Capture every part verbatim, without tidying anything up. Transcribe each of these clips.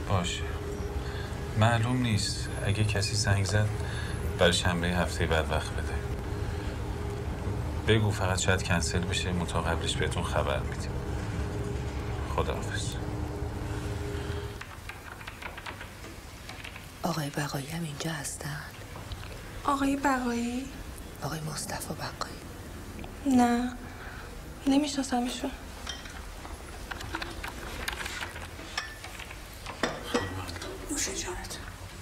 باشه. معلوم نیست. اگه کسی زنگ زد برای شنبه هفته بعد وقت بده. بگو فقط شاید کنسل بشه، متا قبلش بهتون خبر میدیم. خداحافظ. آقای بقایی هم اینجا هستن؟ آقای بقایی؟ آقای مصطفی بقایی. نه نمیشناسمشون. نوش جانت.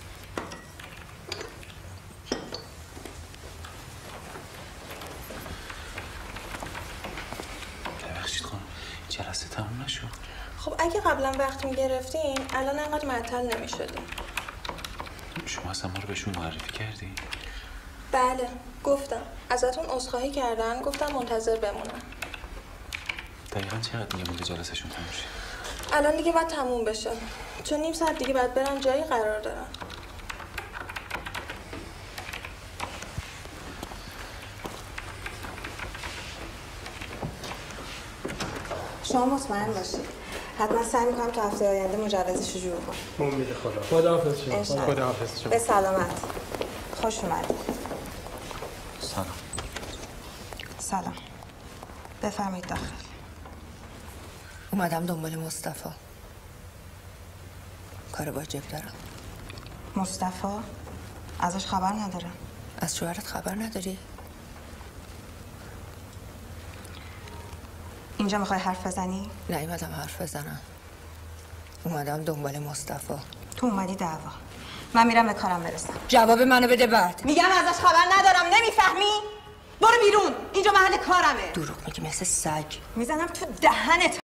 ببخشید خانم، جلسه تموم نشد. خب اگه قبلا وقت میگرفتین الان انقدر معطل نمیشدیم. شما اصلا ما رو بهشون معرفی کردی؟ بله گفتم، ازتون عذرخواهی کردن، گفتم منتظر بمونم. دقیقا چقدر میگه مونده جلسهشون تموم شه؟ الان دیگه باید تموم بشه، چون نیم ساعت دیگه باید برن جایی قرار دارن. شما مطمئن باشید، حتما سعی میکنم تا هفته آینده مجوزش رو جور کنم. امید خدا. خداحافظ شما. خداحافظ شما. به سلامت. خوش اومدید. سلام. سلام. بفرمایید داخل. اومدم دنبال مصطفی. کار واجب دارم. مصطفی؟ ازش خبر ندارم. از شوهرت خبر نداری؟ اینجا میخوای حرف بزنی؟ نیومدم حرف بزنم. اومدم دنبال مصطفی. تو اومدی دعوا. من میرم به کارم برسم. جواب منو بده بعد. میگم ازش خبر ندارم، نمیفهمی؟ برو بیرون. اینجا محل کارمه. دروغ میگی مثل سگ. میزنم تو دهنت.